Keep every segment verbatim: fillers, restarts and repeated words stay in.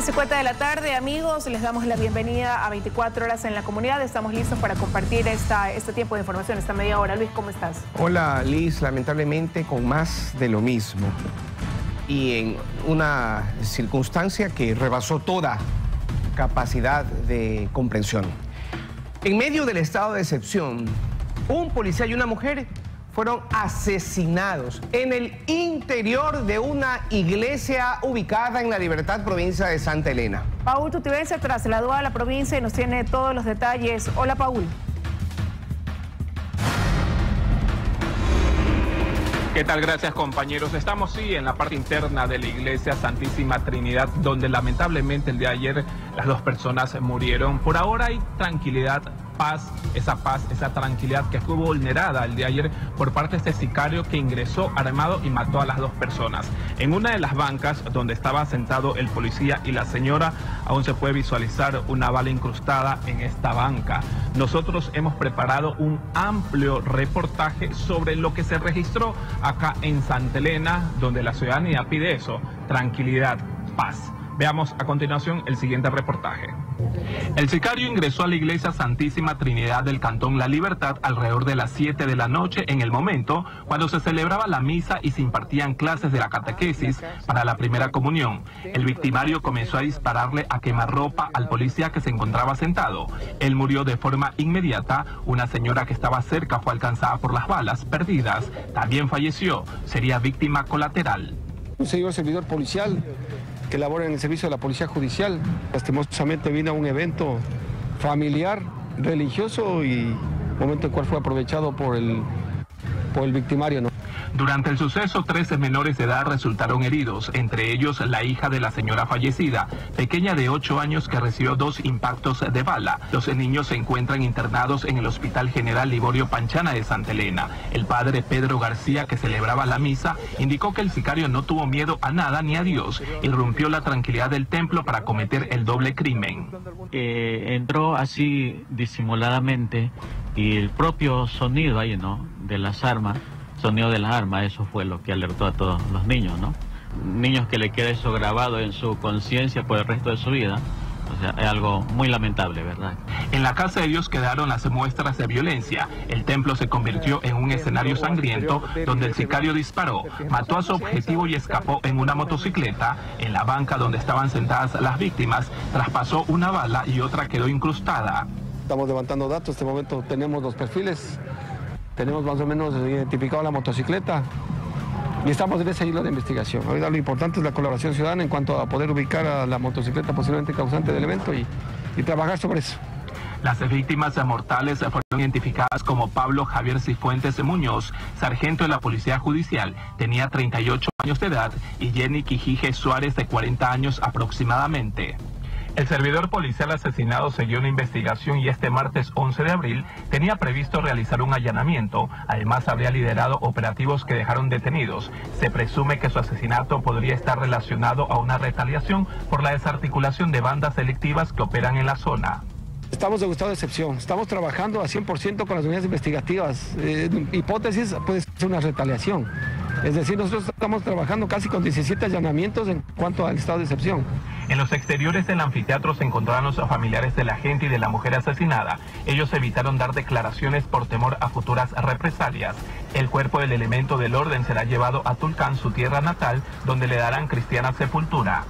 cincuenta de la tarde, amigos, les damos la bienvenida a veinticuatro horas en la comunidad. Estamos listos para compartir esta, este tiempo de información, esta media hora. Luis, ¿cómo estás? Hola, Liz, lamentablemente con más de lo mismo. Y en una circunstancia que rebasó toda capacidad de comprensión. En medio del estado de excepción, un policía y una mujer fueron asesinados en el interior de una iglesia ubicada en La Libertad, provincia de Santa Elena. Paul Tutibén se trasladó a la provincia y nos tiene todos los detalles. Hola, Paul. ¿Qué tal? Gracias, compañeros. Estamos, sí, en la parte interna de la iglesia Santísima Trinidad, donde lamentablemente el día de ayer las dos personas murieron. Por ahora hay tranquilidad, paz, esa paz, esa tranquilidad que fue vulnerada el día de ayer por parte de este sicario que ingresó armado y mató a las dos personas. En una de las bancas donde estaba sentado el policía y la señora, aún se puede visualizar una bala incrustada en esta banca. Nosotros hemos preparado un amplio reportaje sobre lo que se registró acá en Santa Elena, donde la ciudadanía pide eso, tranquilidad, paz. Veamos a continuación el siguiente reportaje. El sicario ingresó a la iglesia Santísima Trinidad del Cantón La Libertad alrededor de las siete de la noche, en el momento cuando se celebraba la misa y se impartían clases de la catequesis para la primera comunión. El victimario comenzó a dispararle a quemarropa al policía que se encontraba sentado. Él murió de forma inmediata. Una señora que estaba cerca fue alcanzada por las balas perdidas. También falleció. Sería víctima colateral. Un señor servidor policial que labora en el servicio de la Policía Judicial. Lastimosamente vino a un evento familiar, religioso, y momento en el cual fue aprovechado por el, por el victimario, ¿no? Durante el suceso, trece menores de edad resultaron heridos, entre ellos la hija de la señora fallecida, pequeña de ocho años que recibió dos impactos de bala. Los niños se encuentran internados en el Hospital General Liborio Panchana de Santa Elena. El padre Pedro García, que celebraba la misa, indicó que el sicario no tuvo miedo a nada ni a Dios y rompió la tranquilidad del templo para cometer el doble crimen. Eh, entró así disimuladamente y el propio sonido ahí, ¿no?, de las armas, sonido de las armas, eso fue lo que alertó a todos los niños, ¿no? Niños que le queda eso grabado en su conciencia por el resto de su vida. O sea, es algo muy lamentable, ¿verdad? En la casa de Dios quedaron las muestras de violencia. El templo se convirtió en un escenario sangriento donde el sicario disparó, mató a su objetivo y escapó en una motocicleta. En la banca donde estaban sentadas las víctimas, traspasó una bala y otra quedó incrustada. Estamos levantando datos. En este momento tenemos los perfiles. Tenemos más o menos identificado la motocicleta y estamos en esa isla de investigación. Ahorita lo importante es la colaboración ciudadana en cuanto a poder ubicar a la motocicleta posiblemente causante del evento y, y trabajar sobre eso. Las víctimas mortales fueron identificadas como Pablo Javier Cifuentes Muñoz, sargento de la Policía Judicial, tenía treinta y ocho años de edad, y Jenny Quijije Suárez, de cuarenta años aproximadamente. El servidor policial asesinado siguió una investigación y este martes once de abril tenía previsto realizar un allanamiento. Además, habría liderado operativos que dejaron detenidos. Se presume que su asesinato podría estar relacionado a una retaliación por la desarticulación de bandas delictivas que operan en la zona. Estamos de estado de excepción. Estamos trabajando a cien por ciento con las unidades investigativas. Eh, hipótesis puede ser una retaliación. Es decir, nosotros estamos trabajando casi con diecisiete allanamientos en cuanto al estado de excepción. En los exteriores del anfiteatro se encontraron los familiares de la gente y de la mujer asesinada. Ellos evitaron dar declaraciones por temor a futuras represalias. El cuerpo del elemento del orden será llevado a Tulcán, su tierra natal, donde le darán cristiana sepultura.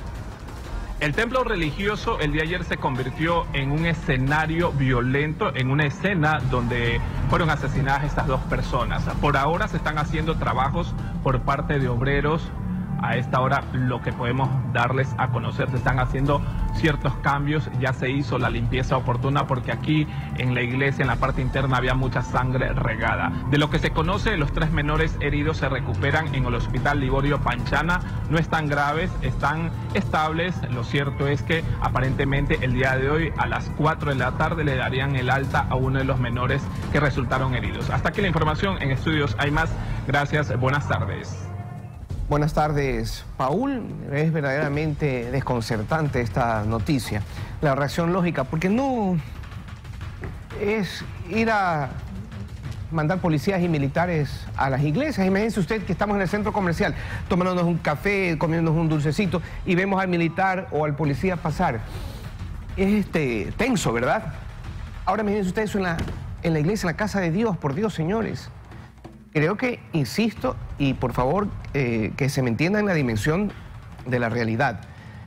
El templo religioso el día de ayer se convirtió en un escenario violento, en una escena donde fueron asesinadas estas dos personas. Por ahora se están haciendo trabajos por parte de obreros. A esta hora lo que podemos darles a conocer, se están haciendo ciertos cambios, ya se hizo la limpieza oportuna porque aquí en la iglesia, en la parte interna, había mucha sangre regada. De lo que se conoce, los tres menores heridos se recuperan en el Hospital Liborio Panchana, no están graves, están estables. Lo cierto es que aparentemente el día de hoy a las cuatro de la tarde le darían el alta a uno de los menores que resultaron heridos. Hasta aquí la información, en estudios hay más. Gracias, buenas tardes. Buenas tardes, Paul. Es verdaderamente desconcertante esta noticia. La reacción lógica, porque no es ir a mandar policías y militares a las iglesias. Imagínense usted que estamos en el centro comercial, tomándonos un café, comiéndonos un dulcecito y vemos al militar o al policía pasar. Es este, tenso, ¿verdad? Ahora imagínense usted eso en la, en la iglesia, en la casa de Dios, por Dios, señores. Creo que, insisto, y por favor, eh, que se me entienda en la dimensión de la realidad.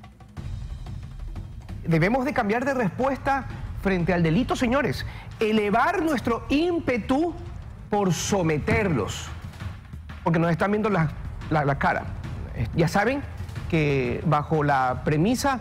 Debemos de cambiar de respuesta frente al delito, señores. Elevar nuestro ímpetu por someterlos. Porque nos están viendo la, la, la cara. Ya saben que bajo la premisa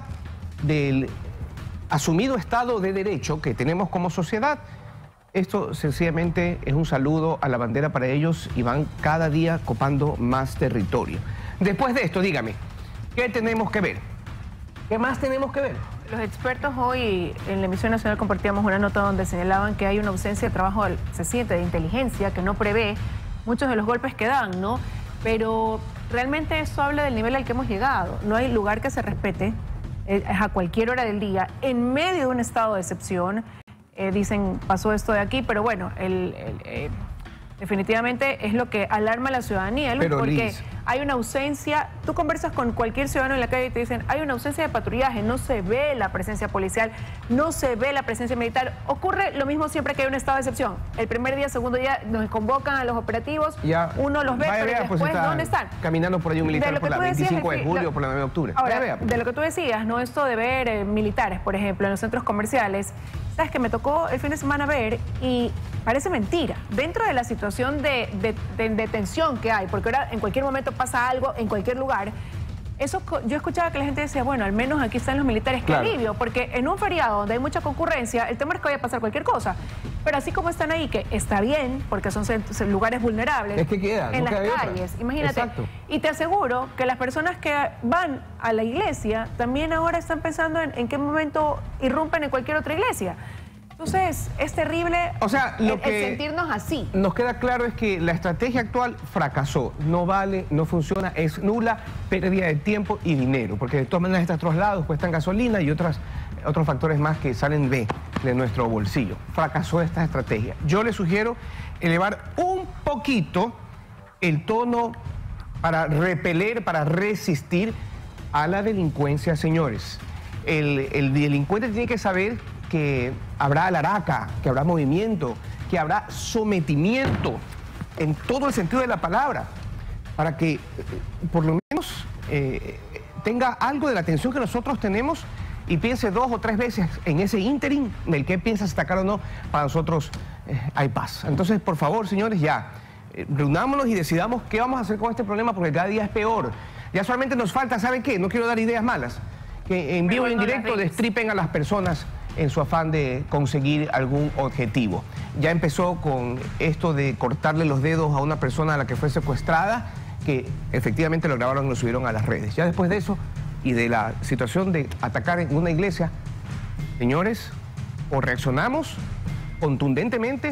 del asumido Estado de Derecho que tenemos como sociedad, esto sencillamente es un saludo a la bandera para ellos y van cada día copando más territorio. Después de esto, dígame, ¿qué tenemos que ver? ¿Qué más tenemos que ver? Los expertos hoy en la emisión nacional compartíamos una nota donde señalaban que hay una ausencia de trabajo, se siente, de inteligencia, que no prevé muchos de los golpes que dan, ¿no? Pero realmente eso habla del nivel al que hemos llegado. No hay lugar que se respete, es a cualquier hora del día, en medio de un estado de excepción. Eh, dicen, pasó esto de aquí, pero bueno, el, el, eh, definitivamente es lo que alarma a la ciudadanía, Luis, pero, porque Liz, hay una ausencia. Tú conversas con cualquier ciudadano en la calle y te dicen, hay una ausencia de patrullaje, no se ve la presencia policial, no se ve la presencia militar. Ocurre lo mismo siempre que hay un estado de excepción. El primer día, segundo día, nos convocan a los operativos, ya, uno los ve, vaya, pero vea, después, pues está ¿dónde están? Caminando por ahí un militar por la veinticinco de julio, lo, por la nueve de octubre. Ahora, vaya, vea, pues. de lo que tú decías, ¿no? Esto de ver eh, militares, por ejemplo, en los centros comerciales, sabes que me tocó el fin de semana ver y parece mentira. Dentro de la situación de, de, de, de tensión que hay, porque ahora en cualquier momento pasa algo, en cualquier lugar, eso yo escuchaba que la gente decía, bueno, al menos aquí están los militares, qué claro. alivio, porque en un feriado donde hay mucha concurrencia, el tema es que vaya a pasar cualquier cosa. Pero así como están ahí, que está bien, porque son lugares vulnerables, es que queda, en no las queda calles, otra. imagínate. Exacto. Y te aseguro que las personas que van a la iglesia también ahora están pensando en, en qué momento irrumpen en cualquier otra iglesia. Entonces, es terrible, o sea, lo el, que el sentirnos así. Nos queda claro es que la estrategia actual fracasó, no vale, no funciona, es nula, pérdida de tiempo y dinero, porque de todas maneras estos traslados cuestan gasolina y otras, otros factores más que salen de, de nuestro bolsillo. Fracasó esta estrategia. Yo les sugiero elevar un poquito el tono para repeler, para resistir a la delincuencia, señores. El, el delincuente tiene que saber que habrá alaraca, que habrá movimiento, que habrá sometimiento en todo el sentido de la palabra, para que eh, por lo menos eh, tenga algo de la atención que nosotros tenemos y piense dos o tres veces en ese ínterin del que piensa destacar o no. Para nosotros eh, hay paz. Entonces, por favor, señores, ya eh, reunámonos y decidamos qué vamos a hacer con este problema, porque cada día es peor. Ya solamente nos falta, ¿saben qué? No quiero dar ideas malas, que en vivo y en directo destripen a las personas en su afán de conseguir algún objetivo. Ya empezó con esto de cortarle los dedos a una persona a la que fue secuestrada, que efectivamente lo grabaron y lo subieron a las redes. Ya después de eso y de la situación de atacar en una iglesia, señores, o reaccionamos contundentemente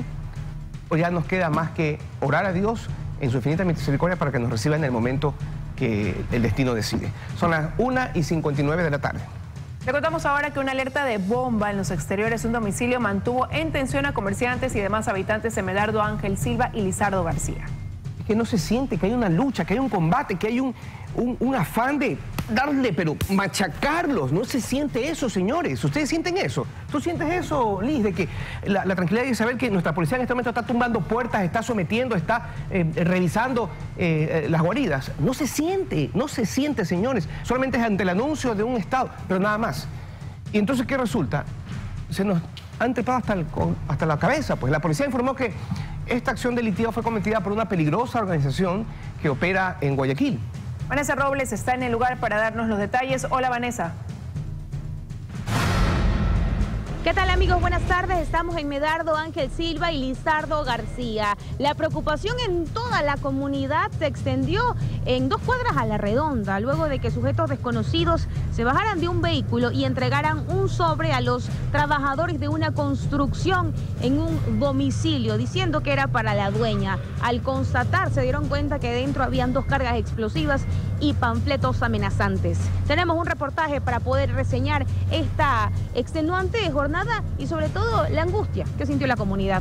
o ya nos queda más que orar a Dios en su infinita misericordia para que nos reciba en el momento que el destino decide. Son las una y cincuenta y nueve de la tarde. Le contamos ahora que una alerta de bomba en los exteriores de un domicilio mantuvo en tensión a comerciantes y demás habitantes de Medardo Ángel Silva y Lizardo García. Es que no se siente que hay una lucha, que hay un combate, que hay un, un, un afán de darle, pero machacarlos. No se siente eso, señores. ¿Ustedes sienten eso? ¿Tú sientes eso, Liz? De que la, la tranquilidad de saber que nuestra policía en este momento está tumbando puertas, está sometiendo, está eh, revisando eh, las guaridas. No se siente, no se siente, señores. Solamente es ante el anuncio de un Estado, pero nada más. Y entonces, ¿qué resulta? Se nos han trepado hasta, el, hasta la cabeza. Pues la policía informó que esta acción delictiva fue cometida por una peligrosa organización que opera en Guayaquil. Vanessa Robles está en el lugar para darnos los detalles. Hola, Vanessa. ¿Qué tal, amigos? Buenas tardes. Estamos en Medardo Ángel Silva y Lizardo García. La preocupación en toda la comunidad se extendió en dos cuadras a la redonda, luego de que sujetos desconocidos se bajaran de un vehículo y entregaran un sobre a los trabajadores de una construcción en un domicilio, diciendo que era para la dueña. Al constatar, se dieron cuenta que dentro habían dos cargas explosivas y panfletos amenazantes. Tenemos un reportaje para poder reseñar esta extenuante jornada y sobre todo la angustia que sintió la comunidad.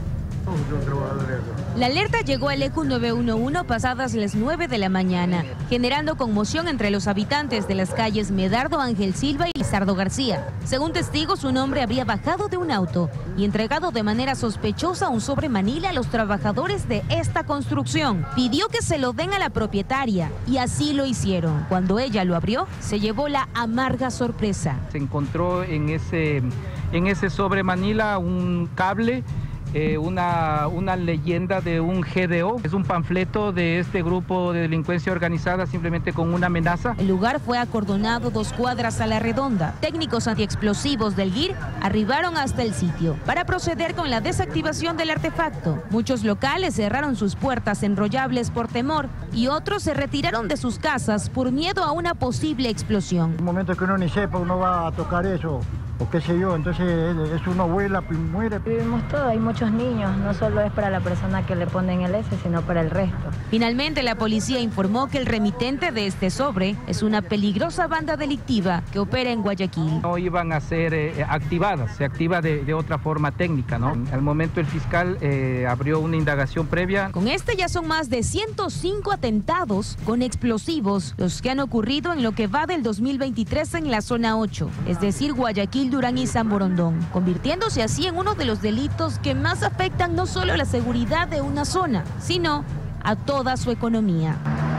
La alerta llegó al E Q nueve uno uno pasadas las nueve de la mañana, generando conmoción entre los habitantes de las calles Medardo Ángel Silva y Lizardo García. Según testigos, un hombre habría bajado de un auto y entregado de manera sospechosa un sobre manila a los trabajadores de esta construcción. Pidió que se lo den a la propietaria y así lo hicieron. Cuando ella lo abrió, se llevó la amarga sorpresa. Se encontró en ese, en ese sobre manila un cable, Eh, una, una leyenda de un G D O. Es un panfleto de este grupo de delincuencia organizada simplemente con una amenaza. El lugar fue acordonado dos cuadras a la redonda. Técnicos antiexplosivos del G I R arribaron hasta el sitio para proceder con la desactivación del artefacto. Muchos locales cerraron sus puertas enrollables por temor y otros se retiraron de sus casas por miedo a una posible explosión. En un momento que uno ni sepa, uno va a tocar eso, o qué sé yo, entonces es una abuela, muere. Vivimos todo, hay muchos niños, no solo es para la persona que le ponen el S, sino para el resto. Finalmente, la policía informó que el remitente de este sobre es una peligrosa banda delictiva que opera en Guayaquil. No iban a ser eh, activadas, se activa de, de otra forma técnica, ¿no? Al momento el fiscal eh, abrió una indagación previa. Con este ya son más de ciento cinco atentados con explosivos los que han ocurrido en lo que va del dos mil veintitrés en la zona ocho, es decir, Guayaquil, Durán y San Borondón, convirtiéndose así en uno de los delitos que más afectan no solo la seguridad de una zona, sino a toda su economía.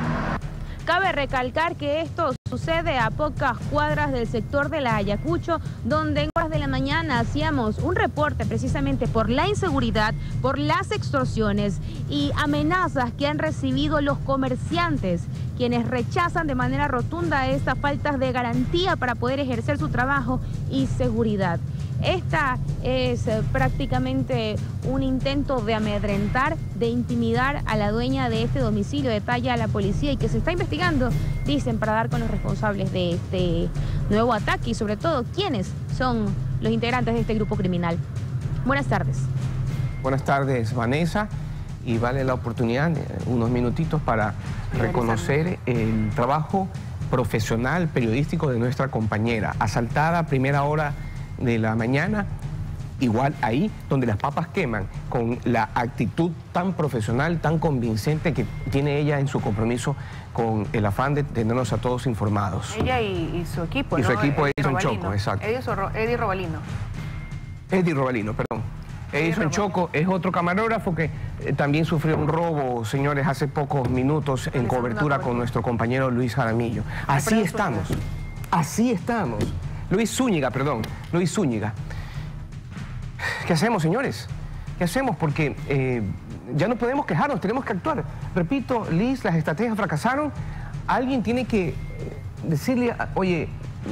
Cabe recalcar que esto sucede a pocas cuadras del sector de la Ayacucho, donde en horas de la mañana hacíamos un reporte precisamente por la inseguridad, por las extorsiones y amenazas que han recibido los comerciantes, quienes rechazan de manera rotunda estas faltas de garantía para poder ejercer su trabajo y seguridad. Esta es eh, prácticamente un intento de amedrentar, de intimidar a la dueña de este domicilio, detalla la policía, y que se está investigando, dicen, para dar con los responsables de este nuevo ataque y sobre todo quiénes son los integrantes de este grupo criminal. Buenas tardes. Buenas tardes, Vanessa, y vale la oportunidad, unos minutitos para reconocer el trabajo profesional periodístico de nuestra compañera, asaltada a primera hora de la mañana, igual ahí donde las papas queman, con la actitud tan profesional, tan convincente que tiene ella en su compromiso con el afán de tenernos a todos informados. Ella y, y su equipo, Y ¿no? su equipo, Eddie Edison Robalino. Choco, exacto. Eddie Robalino. Eddie Robalino, perdón. Edison Choco es otro camarógrafo que eh, también sufrió un robo, señores, hace pocos minutos en cobertura con nuestro compañero Luis Jaramillo. Así estamos, así estamos. Luis Zúñiga, perdón, Luis Zúñiga. ¿Qué hacemos, señores? ¿Qué hacemos? Porque eh, ya no podemos quejarnos, tenemos que actuar. Repito, Liz, las estrategias fracasaron. Alguien tiene que decirle, oye,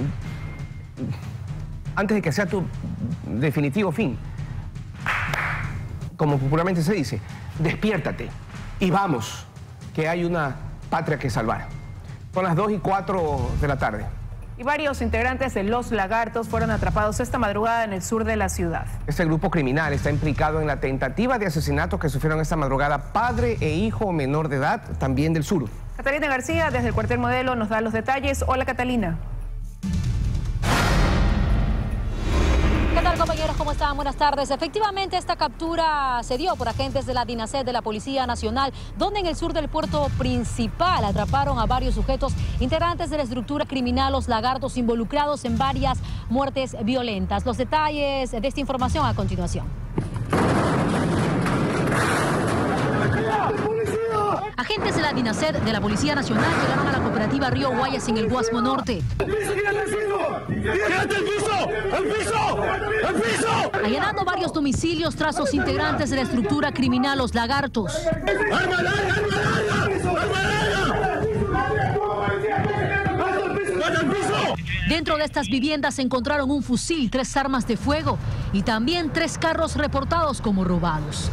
antes de que sea tu definitivo fin, como popularmente se dice, despiértate y vamos, que hay una patria que salvar. Son las dos y cuatro de la tarde. Y varios integrantes de Los Lagartos fueron atrapados esta madrugada en el sur de la ciudad. Este grupo criminal está implicado en la tentativa de asesinato que sufrieron esta madrugada padre e hijo menor de edad, también del sur. Catalina García, desde el cuartel Modelo, nos da los detalles. Hola, Catalina. ¿Qué tal, compañeros? ¿Cómo están? Buenas tardes. Efectivamente, esta captura se dio por agentes de la DINASED de la Policía Nacional, donde en el sur del puerto principal atraparon a varios sujetos integrantes de la estructura criminal Los Lagartos, involucrados en varias muertes violentas. Los detalles de esta información a continuación. Agentes de la DINASED de la Policía Nacional llegaron a la cooperativa Río Guayas en el Guasmo Norte. ¡Quédate al piso! ¡Al piso! ¡Al piso! Allanando varios domicilios tras los integrantes de la estructura criminal Los Lagartos. ¡Arma larga! ¡Arma larga! ¡Arma larga! ¡Al piso! Dentro de estas viviendas se encontraron un fusil, tres armas de fuego y también tres carros reportados como robados.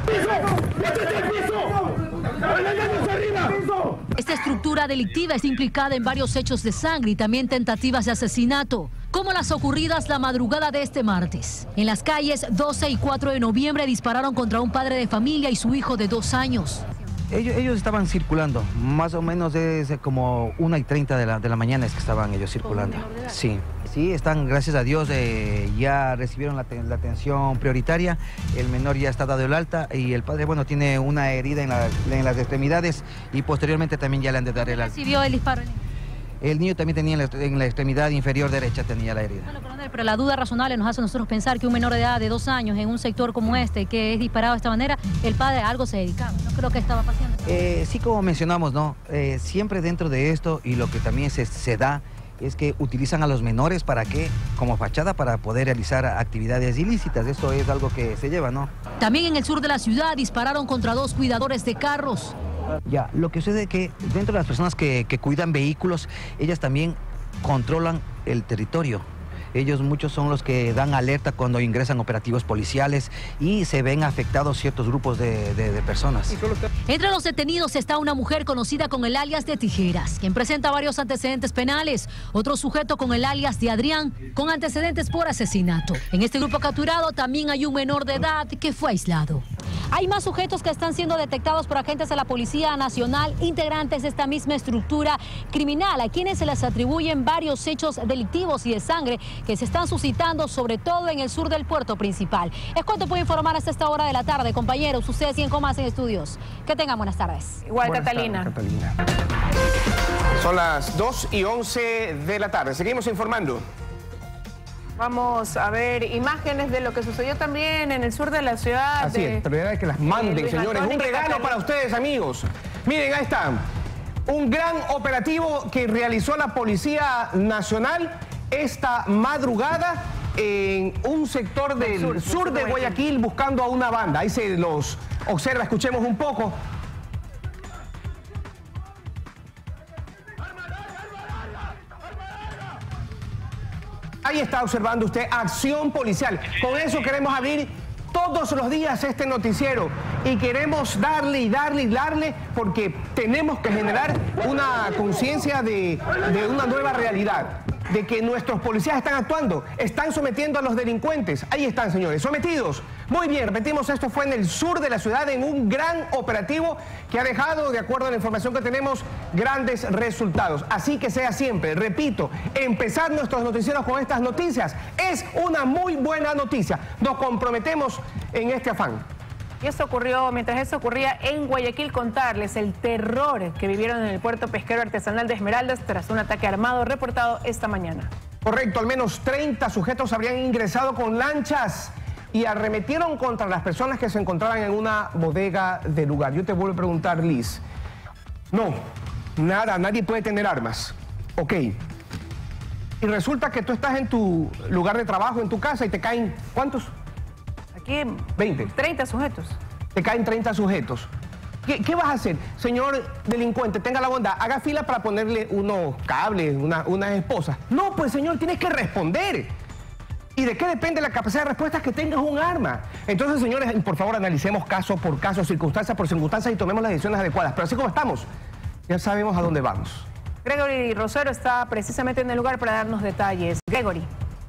Esta estructura delictiva está implicada en varios hechos de sangre y también tentativas de asesinato, como las ocurridas la madrugada de este martes. En las calles doce y cuatro de noviembre dispararon contra un padre de familia y su hijo de dos años. Ellos, ellos estaban circulando, más o menos desde como una y treinta de la, de la mañana es que estaban ellos circulando. Sí. Sí, están, gracias a Dios, eh, ya recibieron la, la atención prioritaria, el menor ya está dado el alta y el padre, bueno, tiene una herida en, la, en las extremidades y posteriormente también ya le han de dar el alta. ¿Recibió el disparo? El niño también tenía en la, en la extremidad inferior derecha tenía la herida. Bueno, coronel, pero la duda razonable nos hace a nosotros pensar que un menor de edad de dos años en un sector como este, que es disparado de esta manera, el padre a algo se dedicaba. No creo que estaba pasando. Eh, sí, como mencionamos, ¿no? Eh, siempre dentro de esto y lo que también se, se da es que utilizan a los menores para qué, como fachada para poder realizar actividades ilícitas. Esto es algo que se lleva, ¿no? También en el sur de la ciudad dispararon contra dos cuidadores de carros. Ya, lo que sucede es que dentro de las personas que, que cuidan vehículos, ellas también controlan el territorio. Ellos muchos son los que dan alerta cuando ingresan operativos policiales y se ven afectados ciertos grupos de, de, de personas. Entre los detenidos está una mujer conocida con el alias de Tijeras, quien presenta varios antecedentes penales. Otro sujeto con el alias de Adrián, con antecedentes por asesinato. En este grupo capturado también hay un menor de edad que fue aislado. Hay más sujetos que están siendo detectados por agentes de la Policía Nacional, integrantes de esta misma estructura criminal, a quienes se les atribuyen varios hechos delictivos y de sangre que se están suscitando, sobre todo en el sur del puerto principal. Es cuanto puedo informar hasta esta hora de la tarde, compañeros. Ustedes siguen con más en estudios. Que tengan buenas tardes. Igual, buenas Catalina. tardes, Catalina. Son las dos y once de la tarde. Seguimos informando. Vamos a ver imágenes de lo que sucedió también en el sur de la ciudad. Así de, es, pero era que las manden, señores. Un regalo para ustedes, amigos. Miren, ahí está. Un gran operativo que realizó la Policía Nacional esta madrugada en un sector del sur, sur de Guayaquil buscando a una banda. Ahí se los observa, escuchemos un poco. Ahí está observando usted acción policial. Con eso queremos abrir todos los días este noticiero y queremos darle y darle y darle porque tenemos que generar una conciencia de, de una nueva realidad, de que nuestros policías están actuando, están sometiendo a los delincuentes. Ahí están, señores, sometidos. Muy bien, repetimos, esto fue en el sur de la ciudad en un gran operativo que ha dejado, de acuerdo a la información que tenemos, grandes resultados. Así que sea siempre, repito, empezar nuestros noticieros con estas noticias es una muy buena noticia. Nos comprometemos en este afán. Y esto ocurrió, mientras eso ocurría en Guayaquil, contarles el terror que vivieron en el puerto pesquero artesanal de Esmeraldas tras un ataque armado reportado esta mañana. Correcto, al menos treinta sujetos habrían ingresado con lanchas y arremetieron contra las personas que se encontraban en una bodega del lugar. Yo te vuelvo a preguntar, Liz. No, nada, nadie puede tener armas. Ok. Y resulta que tú estás en tu lugar de trabajo, en tu casa, y te caen, ¿cuántos? Aquí veinte. treinta sujetos. Te caen treinta sujetos. ¿Qué, ¿Qué vas a hacer? Señor delincuente, tenga la bondad, haga fila para ponerle unos cables, una, unas esposas. No, pues señor, tienes que responder. ¿Y de qué depende la capacidad de respuesta? Que tengas un arma. Entonces, señores, por favor, analicemos caso por caso, circunstancia por circunstancia y tomemos las decisiones adecuadas. Pero así como estamos, ya sabemos a dónde vamos. Gregory Rosero está precisamente en el lugar para darnos detalles. Gregory.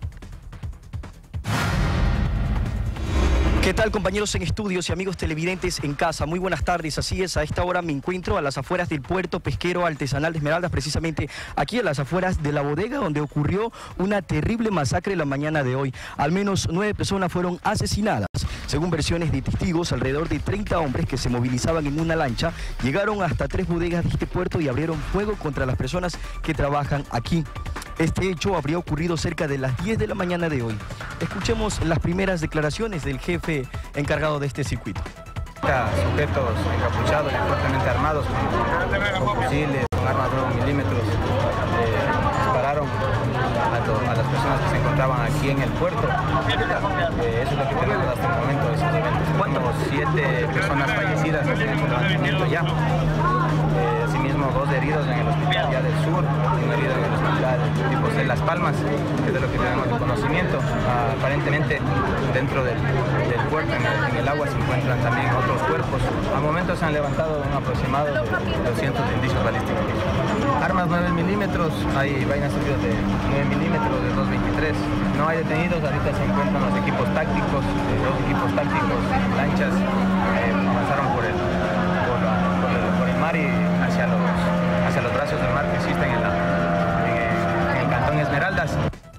¿Qué tal, compañeros en estudios y amigos televidentes en casa? Muy buenas tardes, así es, a esta hora me encuentro a las afueras del puerto pesquero artesanal de Esmeraldas, precisamente aquí a las afueras de la bodega donde ocurrió una terrible masacre la mañana de hoy. Al menos nueve personas fueron asesinadas. Según versiones de testigos, alrededor de treinta hombres que se movilizaban en una lancha llegaron hasta tres bodegas de este puerto y abrieron fuego contra las personas que trabajan aquí. Este hecho habría ocurrido cerca de las diez de la mañana de hoy. Escuchemos las primeras declaraciones del jefe encargado de este circuito. Sujetos encapuchados y fuertemente armados con, con fusiles, con armas de nueve milímetros, eh, dispararon a, to, a las personas que se encontraban aquí en el puerto. Eh, eso es lo que tenemos hasta el momento de esos eventos. Tenemos siete personas fallecidas en el levantamiento ya. Eh, asimismo, dos heridos en el hospital ya del sur, un herido en el hospital tipo C Las Palmas, que es de lo que tenemos de conocimiento. Ah, aparentemente, dentro del, del puerto, en el, en el agua, se encuentran también otros cuerpos. Al momento se han levantado un aproximado de doscientos indicios balísticos. Armas nueve milímetros, hay vainas heridas de nueve milímetros, de dos veintitrés. No hay detenidos, ahorita se encuentran los equipos tácticos, eh, dos equipos tácticos, lanchas, eh, avanzaron por el, por, la, por, el, por el mar y hacia los, hacia los brazos del mar que existen en, la, en, en el cantón Esmeraldas.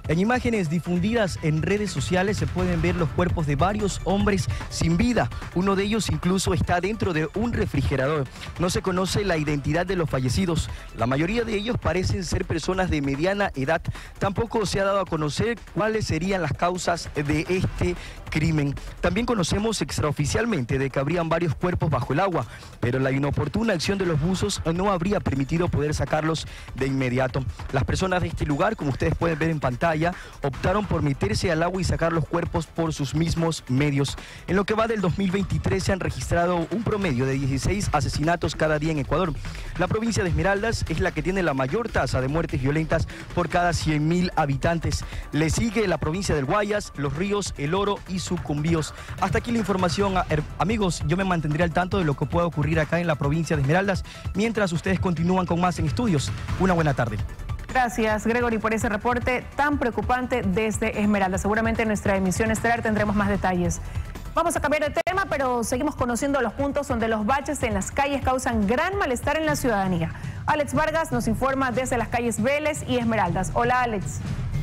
En imágenes difundidas en redes sociales se pueden ver los cuerpos de varios hombres sin vida. Uno de ellos incluso está dentro de un refrigerador. No se conoce la identidad de los fallecidos. La mayoría de ellos parecen ser personas de mediana edad. Tampoco se ha dado a conocer cuáles serían las causas de este crimen. También conocemos extraoficialmente de que habrían varios cuerpos bajo el agua, pero la inoportuna acción de los buzos no habría permitido poder sacarlos de inmediato. Las personas de este lugar, como ustedes pueden ver en pantalla, optaron por meterse al agua y sacar los cuerpos por sus mismos medios. En lo que va del dos mil veintitrés se han registrado un promedio de dieciséis asesinatos cada día en Ecuador. La provincia de Esmeraldas es la que tiene la mayor tasa de muertes violentas por cada cien mil habitantes. Le sigue la provincia del Guayas, Los Ríos, El Oro y Sucumbíos. Hasta aquí la información. Amigos, yo me mantendré al tanto de lo que pueda ocurrir acá en la provincia de Esmeraldas, mientras ustedes continúan con más en estudios. Una buena tarde. Gracias, Gregory, por ese reporte tan preocupante desde Esmeraldas. Seguramente en nuestra emisión estelar tendremos más detalles. Vamos a cambiar de tema, pero seguimos conociendo los puntos donde los baches en las calles causan gran malestar en la ciudadanía. Alex Vargas nos informa desde las calles Vélez y Esmeraldas. Hola, Alex.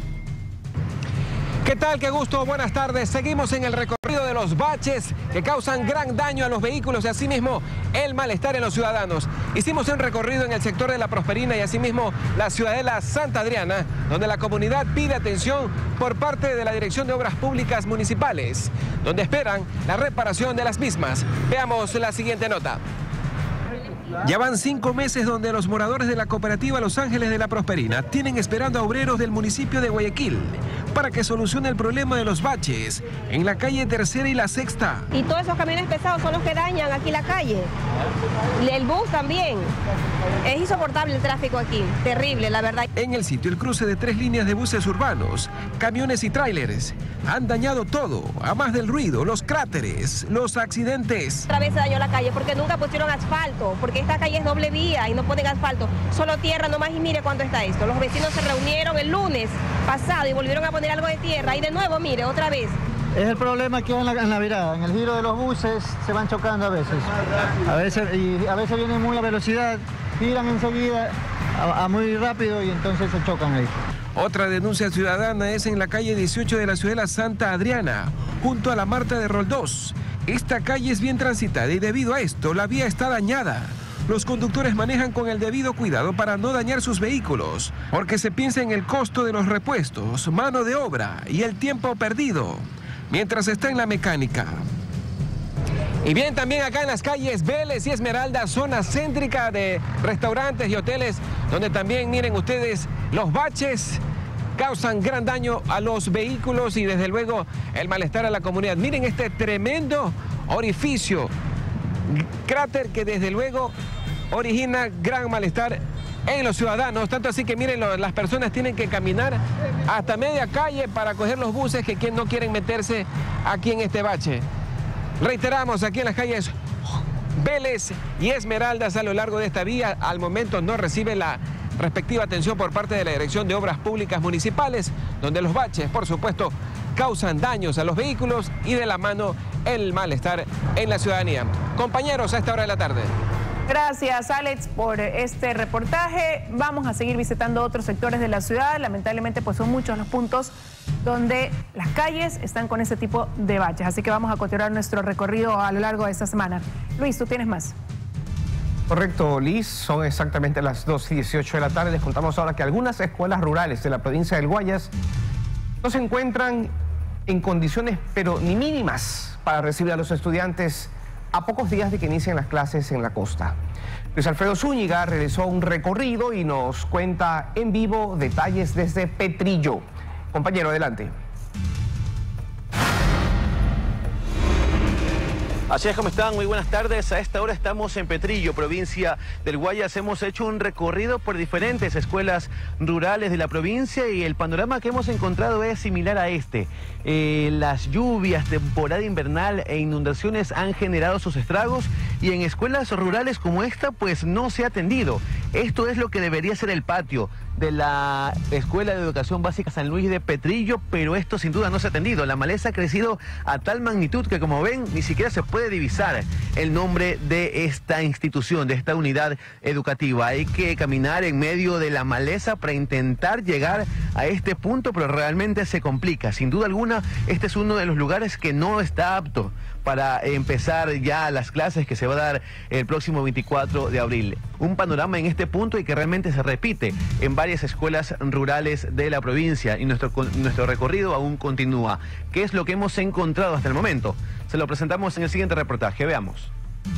¿Qué tal? Qué gusto, buenas tardes. Seguimos en el recorrido de los baches que causan gran daño a los vehículos y asimismo el malestar en los ciudadanos. Hicimos un recorrido en el sector de La Prosperina y asimismo la ciudadela Santa Adriana, donde la comunidad pide atención por parte de la Dirección de Obras Públicas Municipales, donde esperan la reparación de las mismas. Veamos la siguiente nota. Ya van cinco meses donde los moradores de la cooperativa Los Ángeles de La Prosperina tienen esperando a obreros del municipio de Guayaquil para que solucione el problema de los baches en la calle Tercera y la Sexta. Y todos esos camiones pesados son los que dañan aquí la calle. El bus también. Es insoportable el tráfico aquí, terrible, la verdad. En el sitio, el cruce de tres líneas de buses urbanos, camiones y tráileres han dañado todo, a más del ruido, los cráteres, los accidentes. Otra vez se dañó la calle porque nunca pusieron asfalto, porque esta calle es doble vía y no ponen asfalto, solo tierra nomás, y mire cuánto está esto. Los vecinos se reunieron el lunes pasado y volvieron a poner algo de tierra y de nuevo, mire, otra vez. Es el problema que hay en la, en la virada, en el giro de los buses se van chocando a veces. A veces, y a veces vienen muy a velocidad, giran enseguida a, a muy rápido y entonces se chocan ahí. Otra denuncia ciudadana es en la calle dieciocho de la ciudadela Santa Adriana, junto a la Marta de Roldós. Esta calle es bien transitada y debido a esto la vía está dañada. Los conductores manejan con el debido cuidado para no dañar sus vehículos, porque se piensa en el costo de los repuestos, mano de obra y el tiempo perdido, mientras está en la mecánica. Y bien, también acá en las calles Vélez y Esmeralda, zona céntrica de restaurantes y hoteles, donde también, miren ustedes, los baches causan gran daño a los vehículos y desde luego el malestar a la comunidad. Miren este tremendo orificio, cráter que desde luego origina gran malestar en los ciudadanos, tanto así que miren, lo, las personas tienen que caminar hasta media calle para coger los buses que, que no quieren meterse aquí en este bache. Reiteramos, aquí en las calles Vélez y Esmeraldas a lo largo de esta vía, al momento no recibe la respectiva atención por parte de la Dirección de Obras Públicas Municipales, donde los baches, por supuesto, causan daños a los vehículos y de la mano el malestar en la ciudadanía. Compañeros, a esta hora de la tarde. Gracias, Alex, por este reportaje. Vamos a seguir visitando otros sectores de la ciudad. Lamentablemente, pues son muchos los puntos donde las calles están con este tipo de baches. Así que vamos a continuar nuestro recorrido a lo largo de esta semana. Luis, ¿tú tienes más? Correcto, Liz. Son exactamente las dos y dieciocho de la tarde. Les contamos ahora que algunas escuelas rurales de la provincia del Guayas no se encuentran en condiciones, pero ni mínimas, para recibir a los estudiantes a pocos días de que inicien las clases en la costa. Luis Alfredo Zúñiga realizó un recorrido y nos cuenta en vivo detalles desde Petrillo. Compañero, adelante. Así es, ¿cómo están? Muy buenas tardes. A esta hora estamos en Petrillo, provincia del Guayas. Hemos hecho un recorrido por diferentes escuelas rurales de la provincia y el panorama que hemos encontrado es similar a este. Eh, las lluvias, temporada invernal e inundaciones han generado sus estragos y en escuelas rurales como esta pues no se ha atendido. Esto es lo que debería ser el patio. de la Escuela de Educación Básica San Luis de Petrillo, pero esto sin duda no se ha atendido. La maleza ha crecido a tal magnitud que, como ven, ni siquiera se puede divisar el nombre de esta institución, de esta unidad educativa. Hay que caminar en medio de la maleza para intentar llegar a este punto, pero realmente se complica. Sin duda alguna, este es uno de los lugares que no está apto para empezar ya las clases que se va a dar el próximo veinticuatro de abril. Un panorama en este punto y que realmente se repite en varias escuelas rurales de la provincia, y nuestro, nuestro recorrido aún continúa. ¿Qué es lo que hemos encontrado hasta el momento? Se lo presentamos en el siguiente reportaje. Veamos.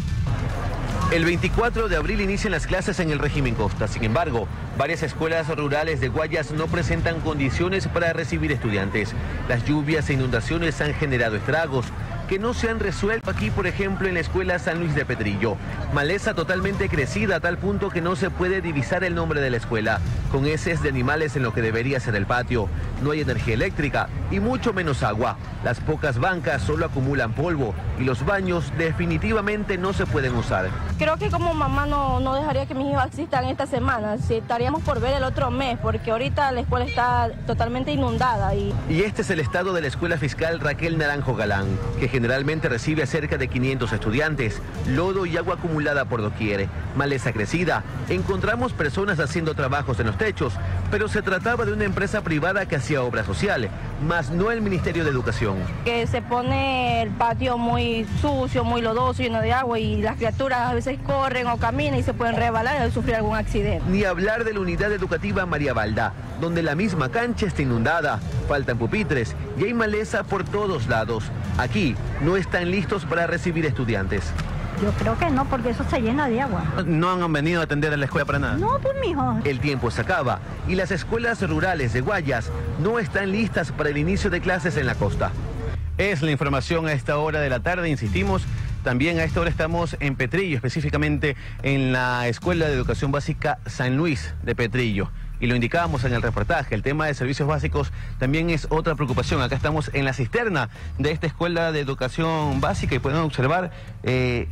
El veinticuatro de abril inician las clases en el régimen Costa. Sin embargo, varias escuelas rurales de Guayas no presentan condiciones para recibir estudiantes. Las lluvias e inundaciones han generado estragos que no se han resuelto aquí, por ejemplo, en la escuela San Luis de Petrillo. Maleza totalmente crecida a tal punto que no se puede divisar el nombre de la escuela, con heces de animales en lo que debería ser el patio. No hay energía eléctrica y mucho menos agua. Las pocas bancas solo acumulan polvo y los baños definitivamente no se pueden usar. Creo que como mamá no, no dejaría que mis hijos existan esta semana. Si estaríamos por ver el otro mes, porque ahorita la escuela está totalmente inundada. Y, y este es el estado de la Escuela Fiscal Raquel Naranjo Galán, que generalmente recibe a cerca de quinientos estudiantes, lodo y agua acumulada por doquier, maleza crecida. Encontramos personas haciendo trabajos en los techos, pero se trataba de una empresa privada que hacía obra social, más no el Ministerio de Educación. Que se pone el patio muy sucio, muy lodoso, lleno de agua, y las criaturas a veces corren o caminan y se pueden resbalar y sufrir algún accidente. Ni hablar de la unidad educativa María Balda, donde la misma cancha está inundada, faltan pupitres y hay maleza por todos lados. Aquí no están listos para recibir estudiantes. Yo creo que no, porque eso se llena de agua. ¿No han venido a atender a la escuela para nada? No, pues mijo. El tiempo se acaba y las escuelas rurales de Guayas no están listas para el inicio de clases en la costa. Es la información a esta hora de la tarde, insistimos. También a esta hora estamos en Petrillo, específicamente en la Escuela de Educación Básica San Luis de Petrillo. Y lo indicábamos en el reportaje, el tema de servicios básicos también es otra preocupación. Acá estamos en la cisterna de esta Escuela de Educación Básica y pueden observar eh,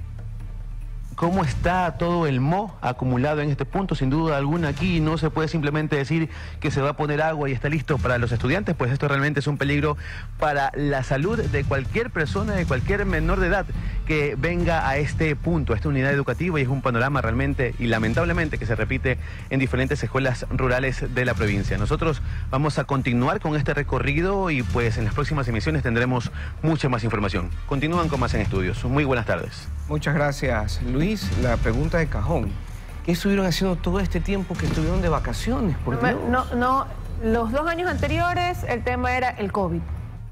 cómo está todo el moho acumulado en este punto. Sin duda alguna aquí no se puede simplemente decir que se va a poner agua y está listo para los estudiantes, pues esto realmente es un peligro para la salud de cualquier persona, de cualquier menor de edad que venga a este punto, a esta unidad educativa, y es un panorama realmente y lamentablemente que se repite en diferentes escuelas rurales de la provincia. Nosotros vamos a continuar con este recorrido y pues en las próximas emisiones tendremos mucha más información. Continúan con más en estudios. Muy buenas tardes. Muchas gracias, Luis. La pregunta de cajón: ¿qué estuvieron haciendo todo este tiempo que estuvieron de vacaciones? Por Dios? No, no, los dos años anteriores el tema era el COVID.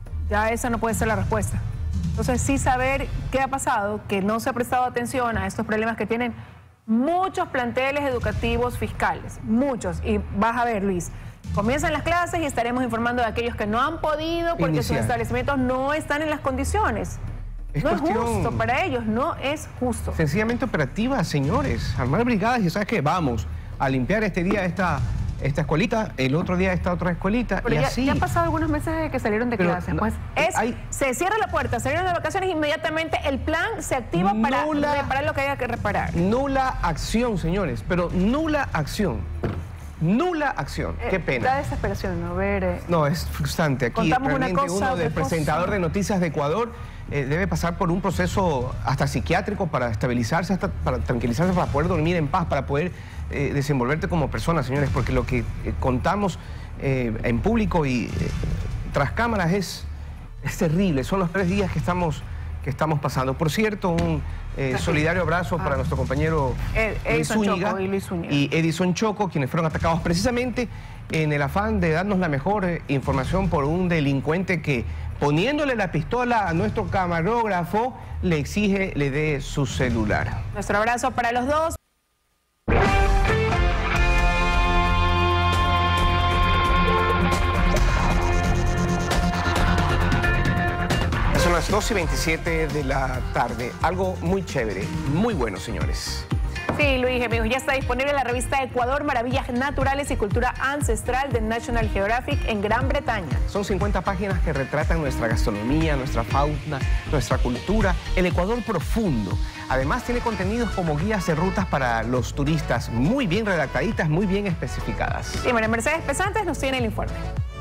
Ya esa no puede ser la respuesta. Entonces sí saber qué ha pasado, que no se ha prestado atención a estos problemas que tienen muchos planteles educativos fiscales, muchos. Y vas a ver, Luis, comienzan las clases y estaremos informando de aquellos que no han podido porque Iniciar. sus establecimientos no están en las condiciones. Es no es justo para ellos, no es justo. Sencillamente operativa, señores. Armar brigadas y ¿sabes qué? Vamos a limpiar este día esta, esta escuelita, el otro día esta otra escuelita. Pero y ya, así. ya han pasado algunos meses desde que salieron de clases. No, pues es, hay, se cierra la puerta, salieron de vacaciones, inmediatamente el plan se activa para nula, reparar lo que haya que reparar. Nula acción, señores, pero nula acción. Nula acción. Eh, Qué pena. Da desesperación, ¿no? Ver, eh, no, es frustrante. Aquí contamos realmente una cosa, uno del presentador cosa. de Noticias de Ecuador eh, debe pasar por un proceso hasta psiquiátrico para estabilizarse, hasta para tranquilizarse, para poder dormir en paz, para poder eh, desenvolverte como persona, señores, porque lo que eh, contamos eh, en público y eh, tras cámaras es, es terrible. Son los tres días que estamos, que estamos pasando. Por cierto, un eh, solidario abrazo ah. para nuestro compañero Ed, Luis Zúñiga y, Luis Zúñiga. y Edison Choco, quienes fueron atacados precisamente en el afán de darnos la mejor eh, información por un delincuente que, poniéndole la pistola a nuestro camarógrafo, le exige le dé su celular. Nuestro abrazo para los dos. Son las dos y veintisiete de la tarde. Algo muy chévere, muy bueno, señores. Sí, Luis, amigos, ya está disponible la revista Ecuador, Maravillas Naturales y Cultura Ancestral de National Geographic en Gran Bretaña. Son cincuenta páginas que retratan nuestra gastronomía, nuestra fauna, nuestra cultura, el Ecuador profundo. Además, tiene contenidos como guías de rutas para los turistas, muy bien redactaditas, muy bien especificadas. Y María Mercedes Pesantes nos tiene el informe.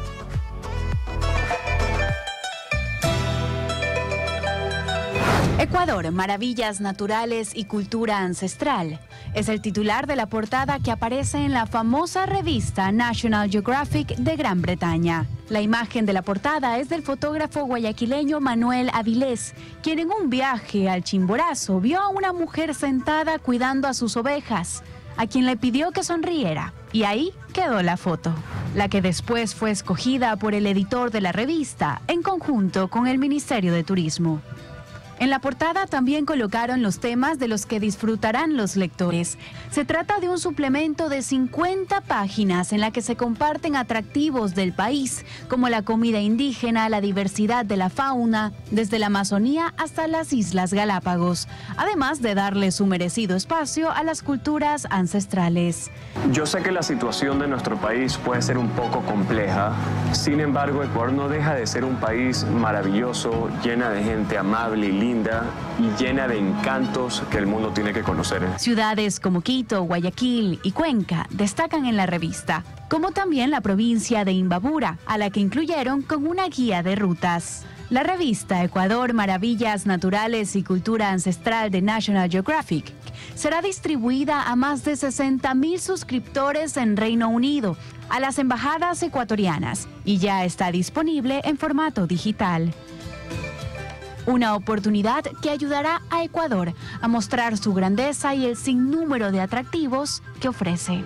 Ecuador, Maravillas Naturales y Cultura Ancestral es el titular de la portada que aparece en la famosa revista National Geographic de Gran Bretaña. La imagen de la portada es del fotógrafo guayaquileño Manuel Avilés, quien en un viaje al Chimborazo vio a una mujer sentada cuidando a sus ovejas, a quien le pidió que sonriera, y ahí quedó la foto, la que después fue escogida por el editor de la revista en conjunto con el Ministerio de Turismo. En la portada también colocaron los temas de los que disfrutarán los lectores. Se trata de un suplemento de cincuenta páginas en la que se comparten atractivos del país, como la comida indígena, la diversidad de la fauna, desde la Amazonía hasta las Islas Galápagos, además de darle su merecido espacio a las culturas ancestrales. Yo sé que la situación de nuestro país puede ser un poco compleja, sin embargo, Ecuador no deja de ser un país maravilloso, llena de gente amable y linda, linda y llena de encantos que el mundo tiene que conocer. Ciudades como Quito, Guayaquil y Cuenca destacan en la revista, como también la provincia de Imbabura, a la que incluyeron con una guía de rutas. La revista Ecuador, Maravillas Naturales y Cultura Ancestral de National Geographic será distribuida a más de sesenta mil suscriptores en Reino Unido, a las embajadas ecuatorianas, y ya está disponible en formato digital. Una oportunidad que ayudará a Ecuador a mostrar su grandeza y el sinnúmero de atractivos que ofrece.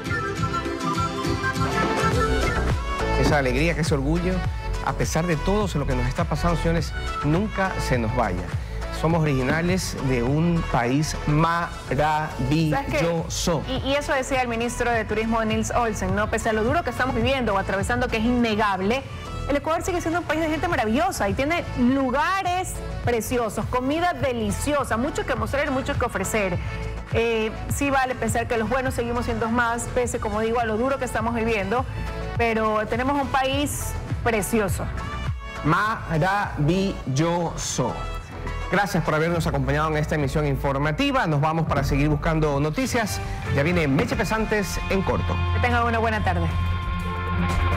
Esa alegría, que ese orgullo, a pesar de todo lo que nos está pasando, señores, nunca se nos vaya. Somos originales de un país maravilloso. Y, y eso decía el ministro de Turismo, Nils Olsen, ¿no? Pese a lo duro que estamos viviendo o atravesando, que es innegable, el Ecuador sigue siendo un país de gente maravillosa y tiene lugares preciosos, comida deliciosa, mucho que mostrar, mucho que ofrecer. Eh, sí vale pensar que los buenos seguimos siendo más, pese, como digo, a lo duro que estamos viviendo, pero tenemos un país precioso. Maravilloso. Gracias por habernos acompañado en esta emisión informativa. Nos vamos para seguir buscando noticias. Ya viene Meche Pesantes en corto. Que tengan una buena tarde.